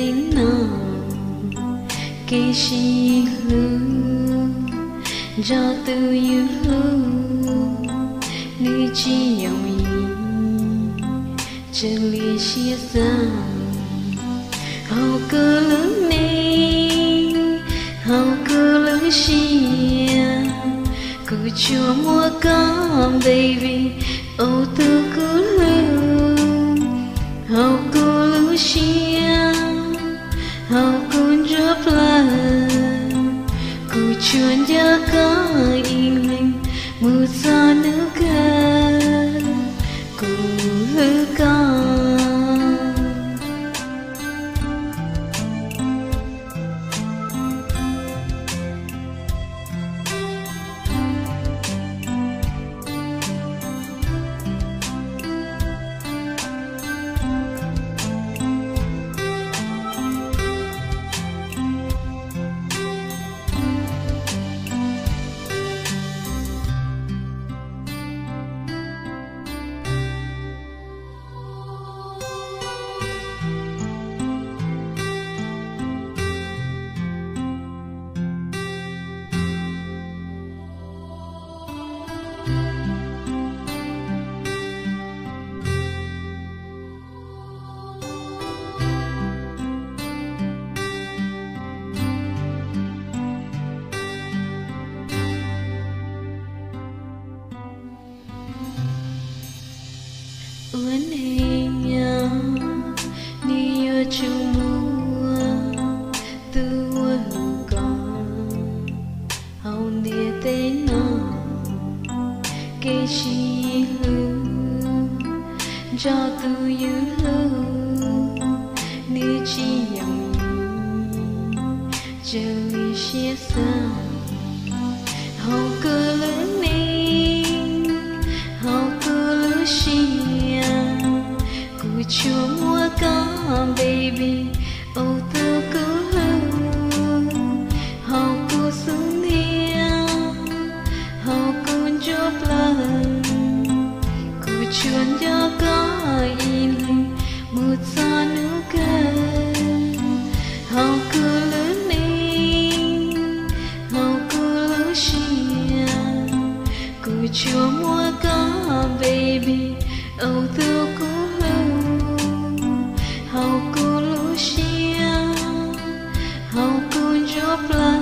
tên nó kê chi hư cho tư yêu nữ chi dòng ý chân lý chia xa hầu cơ lớn nên hầu cơ lớn chia cứ chúa mua con baby ô tư cứ lưu hầu cơ lớn chia hầu con drop love cứ chuồn nhớ có in mình mưa gió nước cơn cứ hư con uốn hình nhau đi ở chung mùa từ hương con hầu địa tên nó kê chi hư cho tu yêu nữ chi dòng chờ lý chia xa hầu cơ lớn nên hầu cơ lớn chia cứ chúa mua con baby ô tư cứ hầu cô xuống theo hầu cô drop love cứ chuồn cho có in một gió nước cơn hầu cứ lớn nên hầu cứ lớn chia cứ chúa mua con baby ô tư cứ hầu cô Lucia hầu cô drop love